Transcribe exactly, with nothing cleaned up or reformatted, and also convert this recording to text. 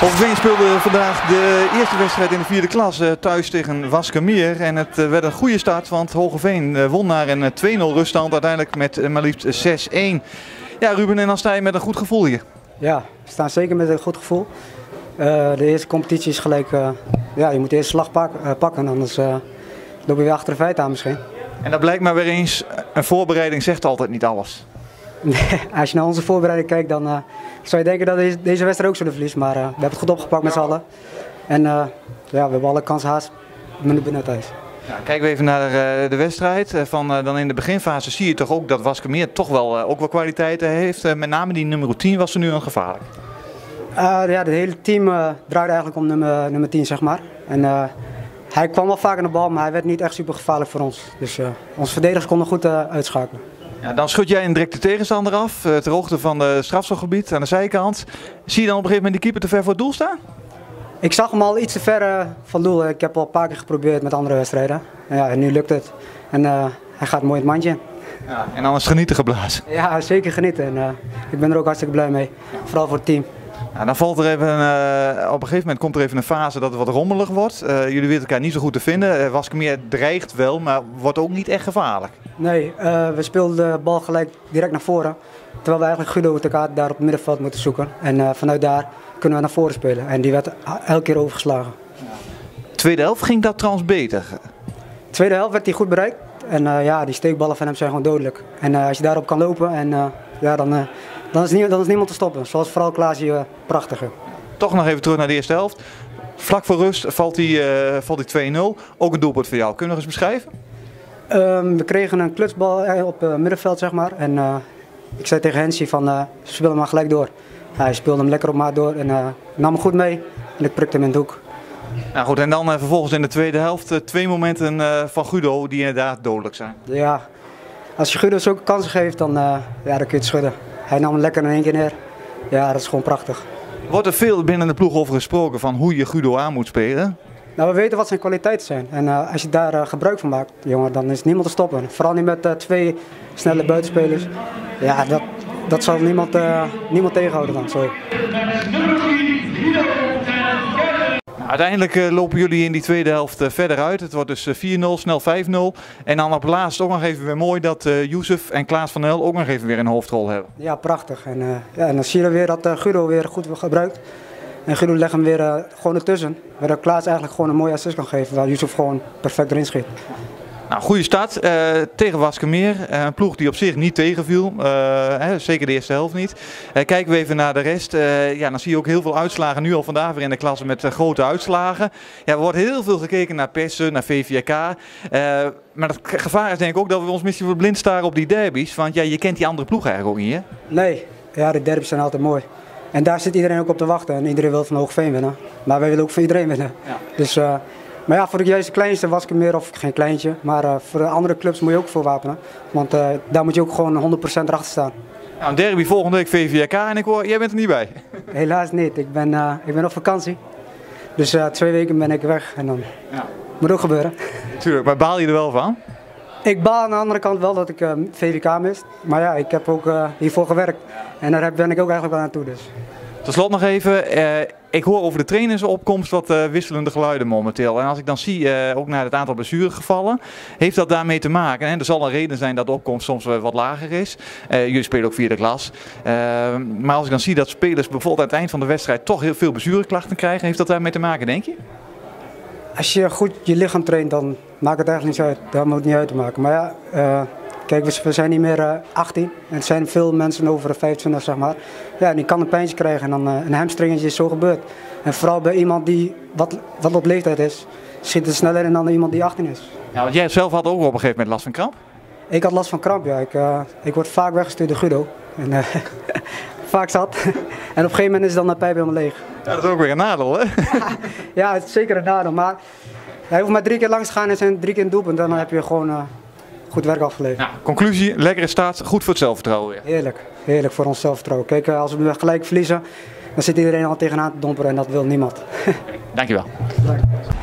Hoogeveen speelde vandaag de eerste wedstrijd in de vierde klas uh, thuis tegen Waskemeer. En het uh, werd een goede start, want Hoogeveen uh, won naar een twee nul ruststand, uiteindelijk met uh, maar liefst zes één. Ja, Ruben, en dan sta je met een goed gevoel hier. Ja, we staan zeker met een goed gevoel. Uh, de eerste competitie is gelijk, uh, ja, je moet de eerste slag pak, uh, pakken, anders uh, loop je weer achter de feiten aan misschien. En dat blijkt maar weer eens, een voorbereiding zegt altijd niet alles. Nee, als je naar onze voorbereiding kijkt, dan uh, zou je denken dat deze, deze wedstrijd ook zullen verliezen. Maar uh, we hebben het goed opgepakt met z'n allen. En uh, ja, we hebben alle kansen haast minuut benut thuis. Ja, kijken we even naar uh, de wedstrijd. Uh, van, uh, dan in de beginfase zie je toch ook dat Waskemeer toch wel, uh, ook wel kwaliteiten heeft. Uh, met name die nummer tien was er nu aan gevaarlijk. Uh, ja, het hele team uh, draaide eigenlijk om nummer, nummer tien, zeg maar. En, uh, hij kwam wel vaak aan de bal, maar hij werd niet echt super gevaarlijk voor ons. Dus uh, onze verdedigers konden goed uh, uitschakelen. Ja, dan schud jij een directe tegenstander af, uh, ter hoogte van het strafschopgebied aan de zijkant. Zie je dan op een gegeven moment die keeper te ver voor het doel staan? Ik zag hem al iets te ver uh, van het doel. Ik heb al een paar keer geprobeerd met andere wedstrijden. En, ja, en nu lukt het. En uh, hij gaat mooi het mandje in. Ja, en dan is het genieten geblazen. Ja, zeker genieten. En, uh, ik ben er ook hartstikke blij mee. Vooral voor het team. Ja, dan valt er even, uh, op een gegeven moment komt er even een fase dat het wat rommelig wordt. Uh, jullie weten elkaar niet zo goed te vinden. Uh, Waskemeer dreigt wel, maar wordt ook niet echt gevaarlijk. Nee, uh, we speelden de bal gelijk direct naar voren. Terwijl we eigenlijk Guido met elkaar daar op het middenveld moeten zoeken. En uh, vanuit daar kunnen we naar voren spelen. En die werd elke keer overgeslagen. Tweede helft ging dat trouwens beter? Tweede helft werd hij goed bereikt. En uh, ja, die steekballen van hem zijn gewoon dodelijk. En uh, als je daarop kan lopen, en, uh, ja, dan, uh, dan, is nie, dan is niemand te stoppen. Zoals vooral Klaas hier uh, prachtige. Toch nog even terug naar de eerste helft. Vlak voor rust valt die, uh, valt die twee nul. Ook een doelpunt voor jou. Kun je nog eens beschrijven? Um, we kregen een klutsbal op het uh, middenveld, zeg maar. En uh, ik zei tegen Hensie van, uh, speel hem maar gelijk door. Ja, hij speelde hem lekker op maat door en uh, nam hem goed mee. En ik prikte hem in de hoek. Nou goed, en dan uh, vervolgens in de tweede helft uh, twee momenten uh, van Guido die inderdaad dodelijk zijn. Ja, als je Guido zulke kansen geeft, dan, uh, ja, dan kun je het schudden. Hij nam hem lekker in één keer neer. Ja, dat is gewoon prachtig. Wordt er veel binnen de ploeg over gesproken van hoe je Guido aan moet spelen? Nou, we weten wat zijn kwaliteiten zijn. En uh, als je daar uh, gebruik van maakt, jongen, dan is niemand te stoppen. Vooral niet met uh, twee snelle buitenspelers. Ja, dat, dat zal niemand, uh, niemand tegenhouden dan. Sorry. Uiteindelijk uh, lopen jullie in die tweede helft uh, verder uit. Het wordt dus uh, vier nul, snel vijf nul. En dan op het laatst ook nog even weer mooi dat uh, Youssef en Klaas van Hel ook nog even weer een hoofdrol hebben. Ja, prachtig. En, uh, ja, en dan zie je weer dat uh, Guido weer goed gebruikt. En Guido legt hem weer uh, gewoon ertussen. Waar Klaas eigenlijk gewoon een mooie assist kan geven. Waar Youssef gewoon perfect erin schiet. Nou, goede start uh, tegen Waskemeer. Uh, een ploeg die op zich niet tegenviel. Uh, hè, zeker de eerste helft niet. Uh, kijken we even naar de rest. Uh, ja, dan zie je ook heel veel uitslagen. Nu al vandaag weer in de klasse met uh, grote uitslagen. Ja, er wordt heel veel gekeken naar persen, naar V V R K. Uh, maar het gevaar is denk ik ook dat we ons misschien blind staren op die derbies. Want ja, je kent die andere ploeg eigenlijk ook niet, hè? Nee, ja, de derbies zijn altijd mooi. En daar zit iedereen ook op te wachten. En iedereen wil van Hoogeveen winnen. Maar wij willen ook van iedereen winnen. Ja. Dus, uh, maar ja, voor de juiste kleinste Waskemeer, of geen kleintje, maar uh, voor de andere clubs moet je ook voor wapenen. Want uh, daar moet je ook gewoon honderd procent erachter staan. Nou, een derby volgende week V V R K en ik hoor, jij bent er niet bij. Helaas niet. Ik ben, uh, ik ben op vakantie. Dus uh, twee weken ben ik weg en dan ja. Moet ook gebeuren. Tuurlijk, maar baal je er wel van? Ik baal aan de andere kant wel dat ik uh, V V K mis. Maar ja, ik heb ook uh, hiervoor gewerkt. En daar ben ik ook eigenlijk wel aan toe. Dus. Tot slot nog even, uh, ik hoor over de trainersopkomst wat uh, wisselende geluiden momenteel. En als ik dan zie, uh, ook naar het aantal blessuregevallen, heeft dat daarmee te maken. Hè? Er zal een reden zijn dat de opkomst soms uh, wat lager is. Uh, jullie spelen ook vierde klas. Uh, maar als ik dan zie dat spelers bijvoorbeeld aan het eind van de wedstrijd toch heel veel blessureklachten krijgen, heeft dat daarmee te maken, denk je? Als je goed je lichaam traint, dan maakt het eigenlijk niet uit. Dat moet het niet uit te maken. Maar ja, uh, kijk, we zijn niet meer uh, achttien. En er zijn veel mensen over de vijfentwintig, zeg maar. Ja, en die kan een pijntje krijgen en dan uh, een hamstringetje is zo gebeurd. En vooral bij iemand die wat, wat op leeftijd is, schiet het sneller in dan iemand die achttien is. Ja, want jij zelf had ook op een gegeven moment last van kramp? Ik had last van kramp, ja. Ik, uh, ik word vaak weggestuurd door Guido. En, uh, vaak zat. En op een gegeven moment is dan de pijp helemaal leeg. Ja, dat is ook weer een nadeel, hè? Ja, het is zeker een nadeel. Maar hij hoeft maar drie keer langs te gaan en zijn drie keer een doelpunt. Dan heb je gewoon uh, goed werk afgeleverd. Nou, conclusie, lekkere start, goed voor het zelfvertrouwen weer. Heerlijk, heerlijk voor ons zelfvertrouwen. Kijk, als we gelijk verliezen, dan zit iedereen al tegenaan te domperen en dat wil niemand. Dankjewel. Dank.